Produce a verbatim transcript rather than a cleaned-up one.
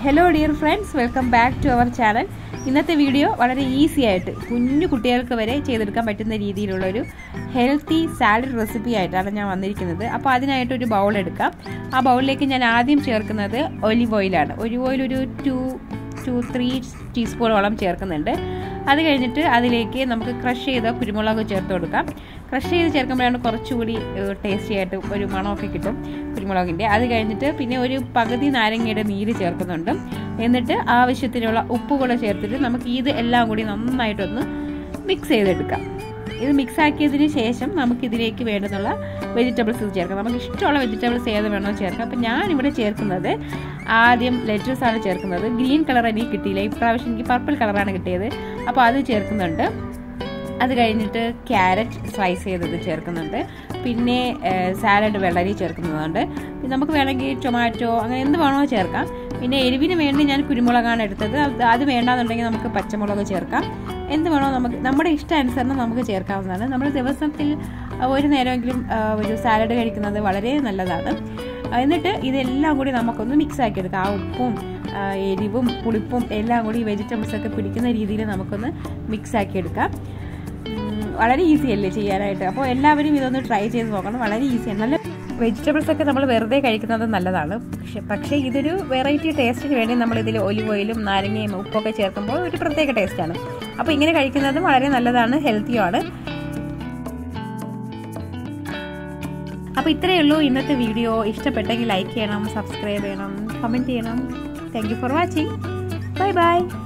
Hello dear friends, welcome back to our channel. ഇന്നത്തെ video വളരെ easy ആയിട്ട് കുഞ്ഞു കുട്ടികൾക്ക് വരെ ചെയ്തെടുക്കാൻ പറ്റുന്ന രീതിയിലുള്ള ഒരു ഹെൽത്തി സാലഡ് റെസിപ്പി ആയിട്ടാണ് ഞാൻ വന്നിരിക്കുന്നത്. അപ്പോൾ അതിനായിട്ട് ഒരു ബൗൾ എടുക്കാം. ആ ബൗളിലേക്ക് ഞാൻ ആദ്യം ചേർക്കുന്നത് ഒലിവ് ഓയിലാണ്. ഒലിവ് ഓയിൽ ഒരു ടു ടു ത്രീ ടീസ്പൂണോളം ചേർക്കുന്നുണ്ട്. അത് കഴിഞ്ഞിട്ട് അതിലേക്ക് നമുക്ക് ക്രഷ് ചെയ്ത കുരുമുളക് ചേർത്ത് കൊടുക്കാം. ക്രഷ് ചെയ്ത് ചേർക്കുമ്പോഴാണ് കുറച്ചുകൂടി ടേസ്റ്റി ആയിട്ട് ഒരു മണമൊക്കെ കിട്ടും കുരുമുളകിൻ്റെ. അത് കഴിഞ്ഞിട്ട് പിന്നെ ഒരു പകുതി നാരങ്ങയുടെ നീര് ചേർക്കുന്നുണ്ട്. എന്നിട്ട് ആവശ്യത്തിനുള്ള ഉപ്പ് കൂടെ ചേർത്തിട്ട് നമുക്ക് ഇത് എല്ലാം കൂടി നന്നായിട്ടൊന്ന് മിക്സ് ചെയ്തെടുക്കാം. ഇത് മിക്സ് ആക്കിയതിന് ശേഷം നമുക്കിതിലേക്ക് വേണ്ടുന്നുള്ള വെജിറ്റബിൾസ് ചേർക്കാം. നമുക്ക് ഇഷ്ടമുള്ള വെജിറ്റബിൾസ് ഏത് വേണോ ചേർക്കാം. അപ്പം ഞാനിവിടെ ചേർക്കുന്നത് ആദ്യം ലെറ്റസ് ആണ് ചേർക്കുന്നത്. ഗ്രീൻ കളർ എനിക്ക് കിട്ടിയില്ല, ഇപ്രാവശ്യം എനിക്ക് പർപ്പിൾ കളറാണ് കിട്ടിയത്. അപ്പോൾ അത് ചേർക്കുന്നുണ്ട്. അത് കഴിഞ്ഞിട്ട് ക്യാരറ്റ് സ്ലൈസ് ചെയ്തത് ചേർക്കുന്നുണ്ട്. പിന്നെ സാലഡ് വെള്ളരി ചേർക്കുന്നതുണ്ട്. പിന്നെ നമുക്ക് വേണമെങ്കിൽ ടൊമാറ്റോ അങ്ങനെ എന്ത് വേണോ ചേർക്കാം. പിന്നെ എരിവിന് വേണ്ടി ഞാൻ കുരുമുളകാണ് എടുത്തത്. അത് വേണ്ടാന്നുണ്ടെങ്കിൽ നമുക്ക് പച്ചമുളക് ചേർക്കാം. എന്ത് വേണോ നമുക്ക് നമ്മുടെ ഇഷ്ടാനുസരണം നമുക്ക് ചേർക്കാവുന്നതാണ്. നമ്മൾ ദിവസത്തിൽ ഒരു നേരമെങ്കിലും ഒരു സാലഡ് കഴിക്കുന്നത് വളരെ നല്ലതാണ്. എന്നിട്ട് ഇതെല്ലാം കൂടി നമുക്കൊന്ന് മിക്സ് ആക്കി എടുക്കാം. ആ ഉപ്പും എരിവും പുളിപ്പും എല്ലാം കൂടി വെജിറ്റബിൾസൊക്കെ പിടിക്കുന്ന രീതിയിൽ നമുക്കൊന്ന് മിക്സ് ആക്കി എടുക്കാം. വളരെ ഈസി അല്ലേ ചെയ്യാനായിട്ട്. അപ്പോൾ എല്ലാവരും ഇതൊന്ന് ട്രൈ ചെയ്ത് നോക്കണം. വളരെ ഈസിയാണ്. നല്ല വെജിറ്റബിൾസ് ഒക്കെ നമ്മൾ വെറുതെ കഴിക്കുന്നത് നല്ലതാണ്. പക്ഷെ പക്ഷേ ഇതൊരു വെറൈറ്റി ടേസ്റ്റിന് വേണ്ടി നമ്മളിതിൽ ഒലിവ് ഓയിലും നാരങ്ങയും ഉപ്പൊക്കെ ചേർക്കുമ്പോൾ ഒരു പ്രത്യേക ടേസ്റ്റാണ്. അപ്പോൾ ഇങ്ങനെ കഴിക്കുന്നത് വളരെ നല്ലതാണ്, ഹെൽത്തിയുമാണ്. അപ്പോൾ ഇത്രയേ ഉള്ളൂ ഇന്നത്തെ വീഡിയോ. ഇഷ്ടപ്പെട്ടെങ്കിൽ ലൈക്ക് ചെയ്യണം, സബ്സ്ക്രൈബ് ചെയ്യണം, കമൻറ്റ് ചെയ്യണം. Thank you for watching. Bye by.